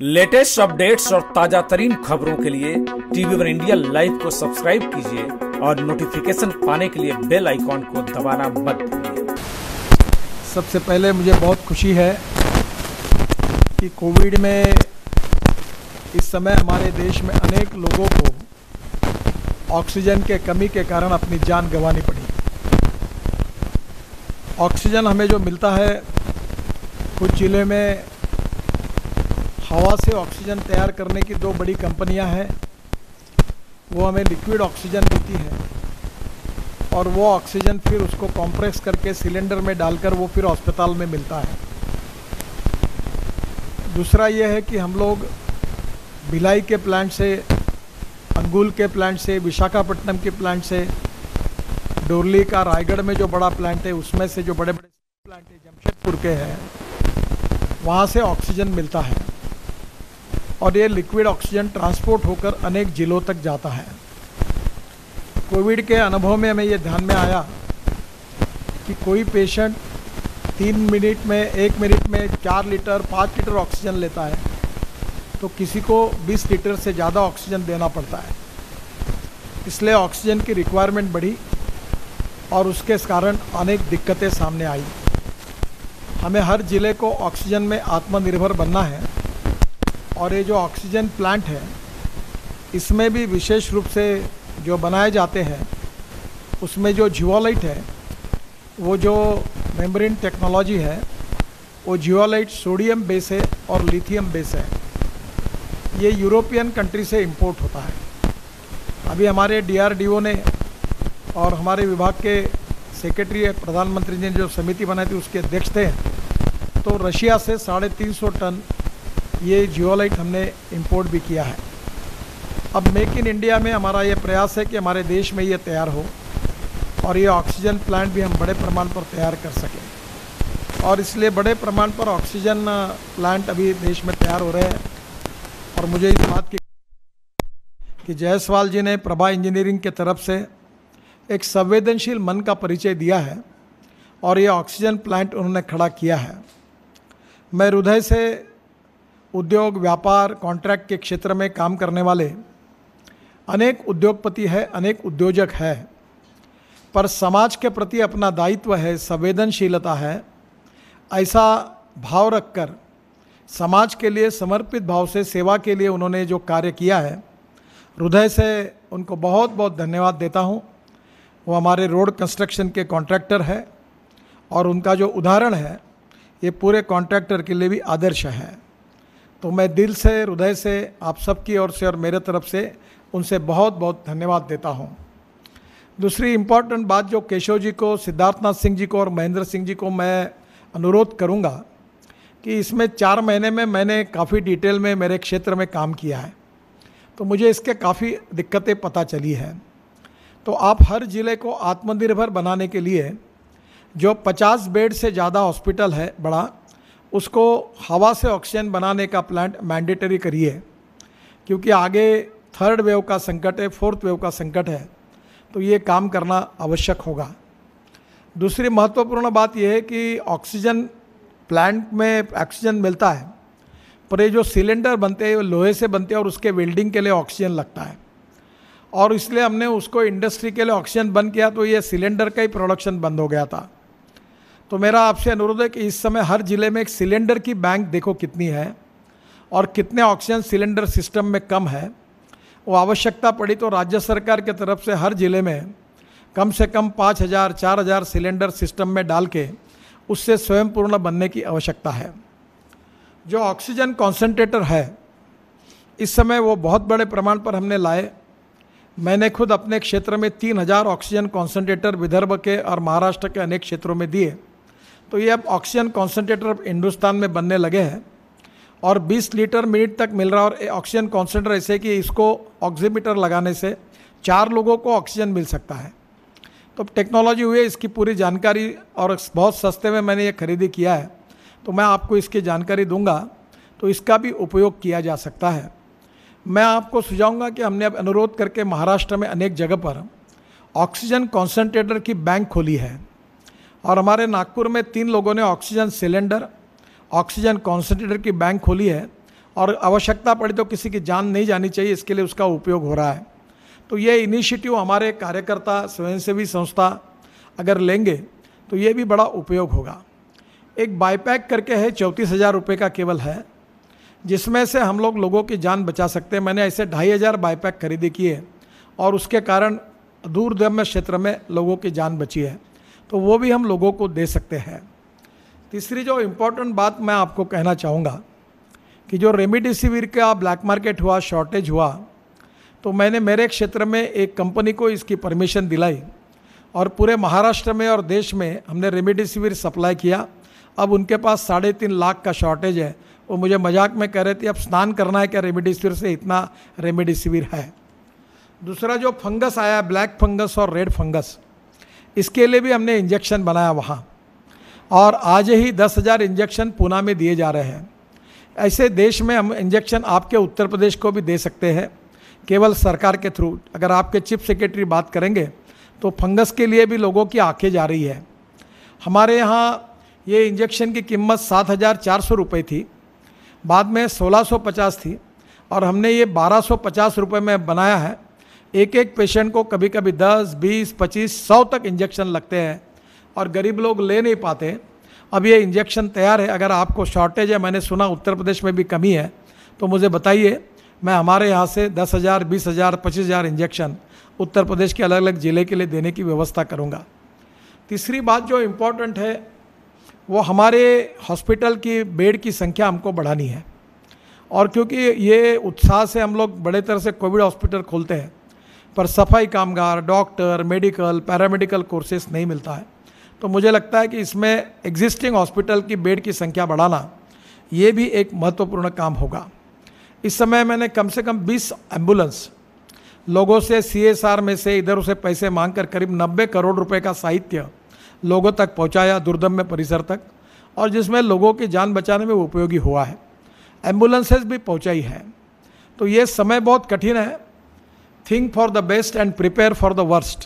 Latest updates और ताजा तरीन खबरों के लिए टीवी वन इंडिया लाइव को सब्सक्राइब कीजिए और नोटिफिकेशन पाने के लिए बेल आइकॉन को दबाना मत भूलिए। सबसे पहले मुझे बहुत खुशी है कि कोविड में इस समय हमारे देश में अनेक लोगों को ऑक्सीजन के कमी के कारण अपनी जान गंवानी पड़ी। ऑक्सीजन हमें जो मिलता है, कुछ ज़िले में हवा से ऑक्सीजन तैयार करने की दो बड़ी कंपनियां हैं, वो हमें लिक्विड ऑक्सीजन देती है और वो ऑक्सीजन फिर उसको कॉम्प्रेस करके सिलेंडर में डालकर वो फिर अस्पताल में मिलता है। दूसरा ये है कि हम लोग भिलाई के प्लांट से, अंगुल के प्लांट से, विशाखापट्टनम के प्लांट से, डोरली का रायगढ़ में जो बड़ा प्लांट है उसमें से जो बड़े बड़े प्लांट है जमशेदपुर के हैं, वहाँ से ऑक्सीजन मिलता है और ये लिक्विड ऑक्सीजन ट्रांसपोर्ट होकर अनेक जिलों तक जाता है। कोविड के अनुभव में हमें ये ध्यान में आया कि कोई पेशेंट 3 मिनट में, 1 मिनट में 4 लीटर 5 लीटर ऑक्सीजन लेता है तो किसी को 20 लीटर से ज़्यादा ऑक्सीजन देना पड़ता है। इसलिए ऑक्सीजन की रिक्वायरमेंट बढ़ी और उसके कारण अनेक दिक्कतें सामने आई। हमें हर ज़िले को ऑक्सीजन में आत्मनिर्भर बनना है और ये जो ऑक्सीजन प्लांट है इसमें भी विशेष रूप से जो बनाए जाते हैं उसमें जो जियोलाइट है, वो जो मेम्ब्रेन टेक्नोलॉजी है, वो जियोलाइट सोडियम बेस है और लिथियम बेस है। ये यूरोपियन कंट्री से इंपोर्ट होता है। अभी हमारे DRDO ने और हमारे विभाग के सेक्रेटरी प्रधानमंत्री ने जो समिति बनाई थी उसके अध्यक्ष थे, तो रशिया से 350 टन ये जियोलाइट हमने इंपोर्ट भी किया है। अब मेक इन इंडिया में हमारा ये प्रयास है कि हमारे देश में ये तैयार हो और ये ऑक्सीजन प्लांट भी हम बड़े प्रमाण पर तैयार कर सकें और इसलिए बड़े प्रमाण पर ऑक्सीजन प्लांट अभी देश में तैयार हो रहे हैं। और मुझे इस बात की कि जायसवाल जी ने प्रभा इंजीनियरिंग के तरफ से एक संवेदनशील मन का परिचय दिया है और ये ऑक्सीजन प्लांट उन्होंने खड़ा किया है। मैं हृदय से उद्योग, व्यापार, कॉन्ट्रैक्ट के क्षेत्र में काम करने वाले अनेक उद्योगपति है, अनेक उद्योजक है, पर समाज के प्रति अपना दायित्व है, संवेदनशीलता है, ऐसा भाव रखकर समाज के लिए समर्पित भाव से सेवा के लिए उन्होंने जो कार्य किया है, हृदय से उनको बहुत बहुत धन्यवाद देता हूँ। वो हमारे रोड कंस्ट्रक्शन के कॉन्ट्रैक्टर है और उनका जो उदाहरण है ये पूरे कॉन्ट्रैक्टर के लिए भी आदर्श है। तो मैं दिल से, हृदय से, आप सबकी ओर से और मेरे तरफ से उनसे बहुत बहुत धन्यवाद देता हूं। दूसरी इम्पॉर्टेंट बात जो केशव जी को, सिद्धार्थनाथ सिंह जी को और महेंद्र सिंह जी को मैं अनुरोध करूंगा कि इसमें 4 महीने में मैंने काफ़ी डिटेल में मेरे क्षेत्र में काम किया है, तो मुझे इसके काफ़ी दिक्कतें पता चली है। तो आप हर ज़िले को आत्मनिर्भर बनाने के लिए जो 50 बेड से ज़्यादा हॉस्पिटल है बड़ा, उसको हवा से ऑक्सीजन बनाने का प्लांट मैंडेटरी करिए, क्योंकि आगे 3rd वेव का संकट है, 4th वेव का संकट है, तो ये काम करना आवश्यक होगा। दूसरी महत्वपूर्ण बात यह है कि ऑक्सीजन प्लांट में ऑक्सीजन मिलता है, पर ये जो सिलेंडर बनते हैं वो लोहे से बनते हैं और उसके वेल्डिंग के लिए ऑक्सीजन लगता है और इसलिए हमने उसको इंडस्ट्री के लिए ऑक्सीजन बंद किया, तो ये सिलेंडर का ही प्रोडक्शन बंद हो गया था। तो मेरा आपसे अनुरोध है कि इस समय हर ज़िले में एक सिलेंडर की बैंक देखो कितनी है और कितने ऑक्सीजन सिलेंडर सिस्टम में कम है। वो आवश्यकता पड़ी तो राज्य सरकार के तरफ से हर ज़िले में कम से कम 5000, 4000 सिलेंडर सिस्टम में डाल के उससे स्वयं पूर्ण बनने की आवश्यकता है। जो ऑक्सीजन कॉन्सेंट्रेटर है इस समय वो बहुत बड़े प्रमाण पर हमने लाए। मैंने खुद अपने क्षेत्र में 3000 ऑक्सीजन कॉन्सेंट्रेटर विदर्भ के और महाराष्ट्र के अनेक क्षेत्रों में दिए, तो ये अब ऑक्सीजन कॉन्सेंट्रेटर हिंदुस्तान में बनने लगे हैं और 20 लीटर मिनट तक मिल रहा है। और ऑक्सीजन कॉन्सेंट्रेटर ऐसे कि इसको ऑक्सीमीटर लगाने से 4 लोगों को ऑक्सीजन मिल सकता है। तो टेक्नोलॉजी हुई है, इसकी पूरी जानकारी और बहुत सस्ते में मैंने ये खरीदी किया है, तो मैं आपको इसकी जानकारी दूंगा, तो इसका भी उपयोग किया जा सकता है। मैं आपको सुझाऊंगा कि हमने अब अनुरोध करके महाराष्ट्र में अनेक जगह पर ऑक्सीजन कॉन्सेंट्रेटर की बैंक खोली है और हमारे नागपुर में 3 लोगों ने ऑक्सीजन सिलेंडर, ऑक्सीजन कॉन्सेंट्रेटर की बैंक खोली है और आवश्यकता पड़ी तो किसी की जान नहीं जानी चाहिए, इसके लिए उसका उपयोग हो रहा है। तो ये इनिशिएटिव हमारे कार्यकर्ता स्वयंसेवी संस्था अगर लेंगे तो ये भी बड़ा उपयोग होगा। एक बाईपैक करके है, 34,000 रुपये का केवल है, जिसमें से हम लोगों की जान बचा सकते हैं। मैंने ऐसे 2,500 बाईपैक खरीदी की है और उसके कारण दूरदराज क्षेत्र में लोगों की जान बची है, तो वो भी हम लोगों को दे सकते हैं। तीसरी जो इम्पोर्टेंट बात मैं आपको कहना चाहूँगा कि जो रेमडेसिविर का ब्लैक मार्केट हुआ, शॉर्टेज हुआ, तो मैंने मेरे क्षेत्र में एक कंपनी को इसकी परमिशन दिलाई और पूरे महाराष्ट्र में और देश में हमने रेमडेसिविर सप्लाई किया। अब उनके पास 3.5 लाख का शॉर्टेज है। वो मुझे मजाक में कह रहे थे अब स्नान करना है क्या रेमडेसिविर से, इतना रेमडेसिविर है। दूसरा जो फंगस आया, ब्लैक फंगस और रेड फंगस, इसके लिए भी हमने इंजेक्शन बनाया वहाँ, और आज ही 10,000 इंजेक्शन पूना में दिए जा रहे हैं। ऐसे देश में हम इंजेक्शन आपके उत्तर प्रदेश को भी दे सकते हैं केवल सरकार के थ्रू। अगर आपके चीफ सेक्रेटरी बात करेंगे तो फंगस के लिए भी लोगों की आंखें जा रही है। हमारे यहाँ ये इंजेक्शन की कीमत 7,400 रुपये थी, बाद में 1,650 थी, और हमने ये 1,250 रुपये में बनाया है। एक एक पेशेंट को कभी कभी 10, 20, 25, 100 तक इंजेक्शन लगते हैं और गरीब लोग ले नहीं पाते। अब ये इंजेक्शन तैयार है। अगर आपको शॉर्टेज है, मैंने सुना उत्तर प्रदेश में भी कमी है, तो मुझे बताइए, मैं हमारे यहाँ से 10,000, 20,000, 25,000 इंजेक्शन उत्तर प्रदेश के अलग अलग ज़िले के लिए देने की व्यवस्था करूँगा। तीसरी बात जो इम्पोर्टेंट है वो हमारे हॉस्पिटल की बेड की संख्या हमको बढ़ानी है, और क्योंकि ये उत्साह से हम लोग बड़े तरह से कोविड हॉस्पिटल खोलते हैं, पर सफाई कामगार, डॉक्टर, मेडिकल, पैरामेडिकल कोर्सेस नहीं मिलता है। तो मुझे लगता है कि इसमें एग्जिस्टिंग हॉस्पिटल की बेड की संख्या बढ़ाना ये भी एक महत्वपूर्ण काम होगा। इस समय मैंने कम से कम 20 एम्बुलेंस लोगों से CSR में से इधर उसे पैसे मांगकर करीब 90 करोड़ रुपए का साहित्य लोगों तक पहुंचाया, दुर्गम परिसर तक, और जिसमें लोगों की जान बचाने में उपयोगी हुआ है। एम्बुलेंसेस भी पहुंचाई है। तो ये समय बहुत कठिन है। Think for the best and prepare for the worst,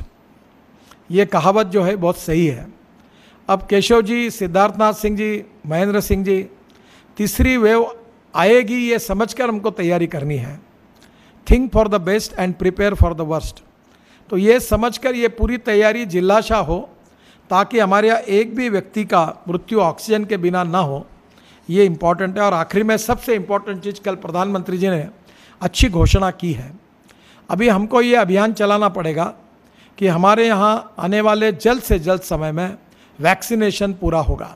ये कहावत जो है बहुत सही है। अब केशव जी, सिद्धार्थनाथ सिंह जी, महेंद्र सिंह जी, तीसरी वेव आएगी ये समझकर हमको तैयारी करनी है। Think for the best and prepare for the worst, तो ये समझकर ये पूरी तैयारी जिलाशा हो ताकि हमारे यहाँ एक भी व्यक्ति का मृत्यु ऑक्सीजन के बिना ना हो, ये इम्पॉर्टेंट है। और आखिरी में सबसे इम्पॉर्टेंट चीज़, कल प्रधानमंत्री जी ने अच्छी घोषणा की है। अभी हमको ये अभियान चलाना पड़ेगा कि हमारे यहाँ आने वाले जल्द से जल्द समय में वैक्सीनेशन पूरा होगा।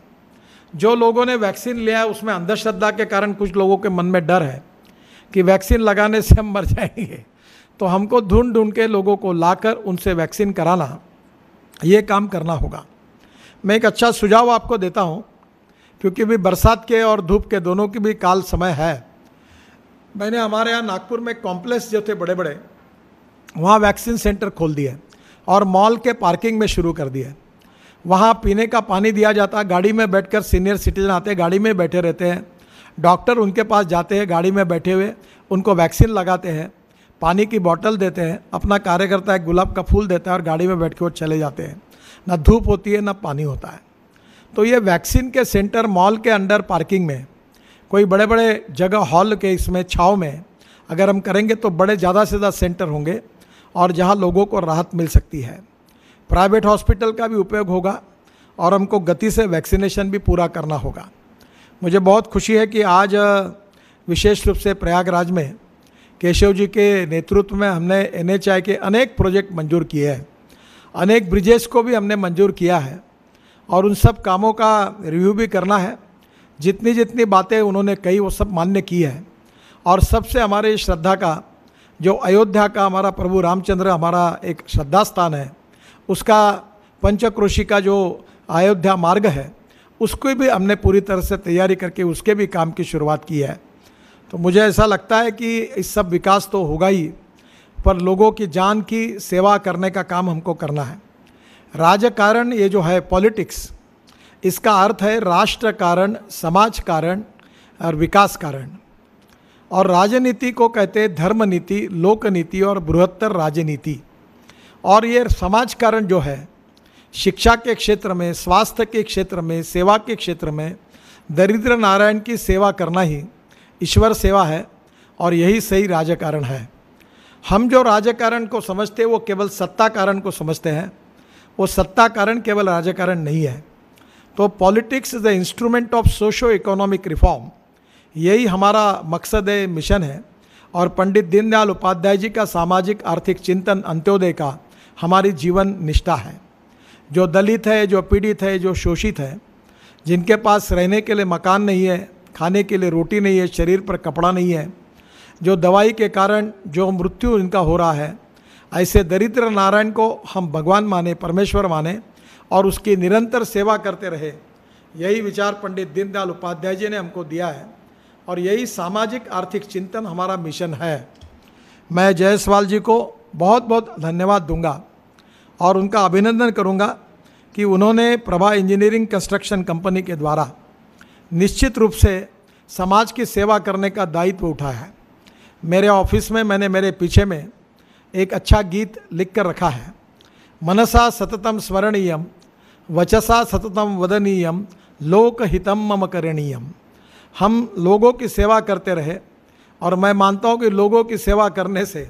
जो लोगों ने वैक्सीन लिया है उसमें अंधश्रद्धा के कारण कुछ लोगों के मन में डर है कि वैक्सीन लगाने से हम मर जाएंगे, तो हमको ढूंढ ढूंढ के लोगों को लाकर उनसे वैक्सीन कराना, ये काम करना होगा। मैं एक अच्छा सुझाव आपको देता हूँ, क्योंकि भी बरसात के और धूप के दोनों की भी काल समय है। मैंने हमारे यहाँ नागपुर में कॉम्प्लेक्स जो थे बड़े बड़े, वहाँ वैक्सीन सेंटर खोल दिए और मॉल के पार्किंग में शुरू कर दिए। वहाँ पीने का पानी दिया जाता, गाड़ी में बैठकर सीनियर सिटीजन आते, गाड़ी में बैठे रहते हैं, डॉक्टर उनके पास जाते हैं, गाड़ी में बैठे हुए उनको वैक्सीन लगाते हैं, पानी की बोतल देते हैं, अपना कार्यकर्ता एक गुलाब का फूल देता है और गाड़ी में बैठ के वो चले जाते हैं। ना धूप होती है ना पानी होता है। तो ये वैक्सीन के सेंटर मॉल के अंडर पार्किंग में, कोई बड़े बड़े जगह हॉल के इसमें छाँव में अगर हम करेंगे तो बड़े ज़्यादा से ज़्यादा सेंटर होंगे और जहाँ लोगों को राहत मिल सकती है। प्राइवेट हॉस्पिटल का भी उपयोग होगा और हमको गति से वैक्सीनेशन भी पूरा करना होगा। मुझे बहुत खुशी है कि आज विशेष रूप से प्रयागराज में केशव जी के नेतृत्व में हमने NHAI के अनेक प्रोजेक्ट मंजूर किए हैं, अनेक ब्रिजेस को भी हमने मंजूर किया है और उन सब कामों का रिव्यू भी करना है। जितनी जितनी बातें उन्होंने कही वो सब मान्य की है। और सबसे हमारे श्रद्धा का जो अयोध्या का हमारा प्रभु रामचंद्र हमारा एक श्रद्धा स्थान है, उसका पंचक्रोशी का जो अयोध्या मार्ग है उसको भी हमने पूरी तरह से तैयारी करके उसके भी काम की शुरुआत की है। तो मुझे ऐसा लगता है कि इस सब विकास तो होगा ही, पर लोगों की जान की सेवा करने का काम हमको करना है। राजकारण ये जो है पॉलिटिक्स, इसका अर्थ है राष्ट्र कारण, समाज कारण और विकास कारण। और राजनीति को कहते हैं धर्म नीति, लोक नीति और बृहत्तर राजनीति। और ये समाज कारण जो है शिक्षा के क्षेत्र में, स्वास्थ्य के क्षेत्र में, सेवा के क्षेत्र में दरिद्र नारायण की सेवा करना ही ईश्वर सेवा है और यही सही राजकारण है। हम जो राजकारण को समझते हैं वो केवल सत्ता कारण को समझते हैं, वो सत्ता कारण केवल राजकारण नहीं है। तो politics is the instrument of socio economic reform, यही हमारा मकसद है, मिशन है। और पंडित दीनदयाल उपाध्याय जी का सामाजिक आर्थिक चिंतन अंत्योदय का हमारी जीवन निष्ठा है। जो दलित है, जो पीड़ित है, जो शोषित है, जिनके पास रहने के लिए मकान नहीं है, खाने के लिए रोटी नहीं है, शरीर पर कपड़ा नहीं है, जो दवाई के कारण जो मृत्यु इनका हो रहा है, ऐसे दरिद्र नारायण को हम भगवान माने, परमेश्वर माने और उसकी निरंतर सेवा करते रहे। यही विचार पंडित दीनदयाल उपाध्याय जी ने हमको दिया है और यही सामाजिक आर्थिक चिंतन हमारा मिशन है। मैं जायसवाल जी को बहुत बहुत धन्यवाद दूंगा और उनका अभिनंदन करूंगा कि उन्होंने प्रभा इंजीनियरिंग कंस्ट्रक्शन कंपनी के द्वारा निश्चित रूप से समाज की सेवा करने का दायित्व उठाया है। मेरे ऑफिस में मैंने मेरे पीछे में एक अच्छा गीत लिख कर रखा है, मनसा सततम स्मरणीयम वचसा सततम वदनीयम लोकहितम मम करणीयम। हम लोगों की सेवा करते रहे और मैं मानता हूँ कि लोगों की सेवा करने से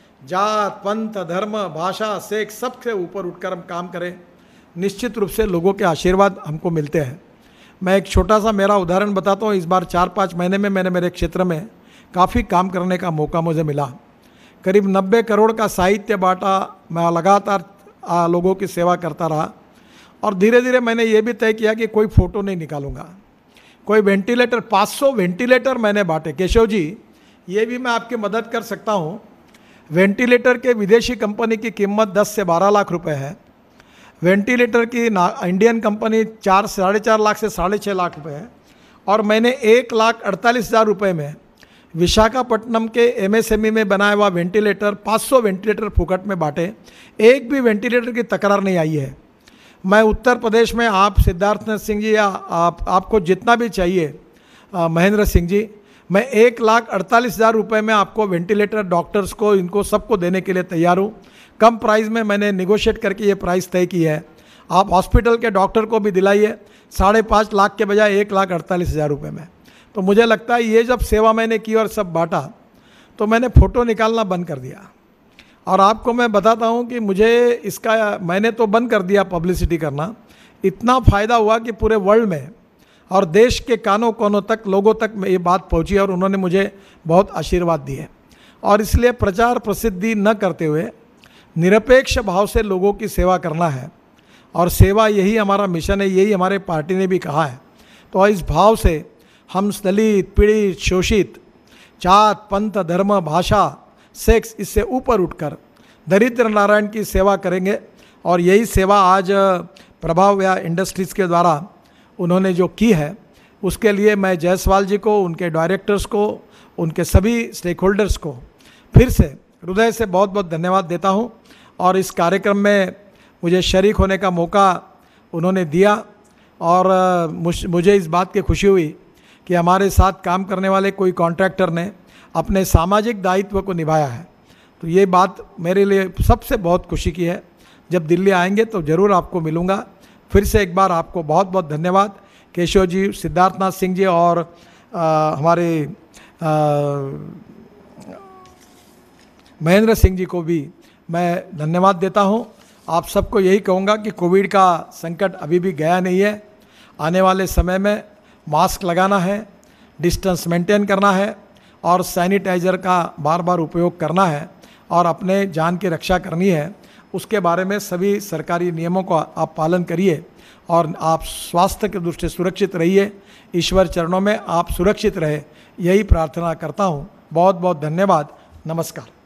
जात, पंथ, धर्म, भाषा, सेक्स सबसे ऊपर उठकर हम काम करें, निश्चित रूप से लोगों के आशीर्वाद हमको मिलते हैं। मैं एक छोटा सा मेरा उदाहरण बताता हूँ। इस बार 4-5 महीने में मैंने मेरे क्षेत्र में काफ़ी काम करने का मौका मुझे मिला। करीब 90 करोड़ का साहित्य बांटा, मैं लगातार लोगों की सेवा करता रहा और धीरे धीरे मैंने ये भी तय किया कि कोई फ़ोटो नहीं निकालूंगा। कोई वेंटिलेटर, 500 वेंटिलेटर मैंने बांटे। केशव जी, ये भी मैं आपकी मदद कर सकता हूँ। वेंटिलेटर के विदेशी कंपनी की कीमत 10 से 12 लाख रुपए है। वेंटिलेटर की इंडियन कंपनी 4-4.5 लाख से 6.5 लाख रुपए है। और मैंने 1,48,000 रुपये में विशाखापट्टनम के MSME में बनाया हुआ वेंटिलेटर 500 वेंटिलेटर फुकट में बांटे। एक भी वेंटिलेटर की तकरार नहीं आई है। मैं उत्तर प्रदेश में आप सिद्धार्थ सिंह जी या आपको जितना भी चाहिए, महेंद्र सिंह जी, मैं 1,48,000 रुपये में आपको वेंटिलेटर, डॉक्टर्स को, इनको सबको देने के लिए तैयार हूँ। कम प्राइस में मैंने निगोशिएट करके ये प्राइस तय की है। आप हॉस्पिटल के डॉक्टर को भी दिलाइए 5.5 लाख के बजाय 1,48,000 रुपये में। तो मुझे लगता है ये जब सेवा मैंने की और सब बांटा तो मैंने फ़ोटो निकालना बंद कर दिया। और आपको मैं बताता हूँ कि मुझे इसका, मैंने तो बंद कर दिया पब्लिसिटी करना, इतना फ़ायदा हुआ कि पूरे वर्ल्ड में और देश के कानों कोनों तक, लोगों तक ये बात पहुँची और उन्होंने मुझे बहुत आशीर्वाद दिए। और इसलिए प्रचार प्रसिद्धि न करते हुए निरपेक्ष भाव से लोगों की सेवा करना है और सेवा यही हमारा मिशन है, यही हमारे पार्टी ने भी कहा है। तो इस भाव से हम दलित, पीड़ित, शोषित, जात, पंथ, धर्म, भाषा, सेक्स, इससे ऊपर उठकर दरिद्र नारायण की सेवा करेंगे। और यही सेवा आज प्रभाव या इंडस्ट्रीज़ के द्वारा उन्होंने जो की है, उसके लिए मैं जायसवाल जी को, उनके डायरेक्टर्स को, उनके सभी स्टेक होल्डर्स को फिर से हृदय से बहुत बहुत धन्यवाद देता हूं। और इस कार्यक्रम में मुझे शरीक होने का मौका उन्होंने दिया और मुझे इस बात की खुशी हुई कि हमारे साथ काम करने वाले कोई कॉन्ट्रैक्टर ने अपने सामाजिक दायित्व को निभाया है। तो ये बात मेरे लिए सबसे बहुत खुशी की है। जब दिल्ली आएंगे तो ज़रूर आपको मिलूँगा। फिर से एक बार आपको बहुत बहुत धन्यवाद। केशव जी, सिद्धार्थनाथ सिंह जी और हमारे महेंद्र सिंह जी को भी मैं धन्यवाद देता हूं। आप सबको यही कहूँगा कि कोविड का संकट अभी भी गया नहीं है। आने वाले समय में मास्क लगाना है, डिस्टेंस मेंटेन करना है और सैनिटाइज़र का बार बार उपयोग करना है और अपने जान की रक्षा करनी है। उसके बारे में सभी सरकारी नियमों का आप पालन करिए और आप स्वास्थ्य की दृष्टि से सुरक्षित रहिए। ईश्वर चरणों में आप सुरक्षित रहे, यही प्रार्थना करता हूँ। बहुत बहुत धन्यवाद। नमस्कार।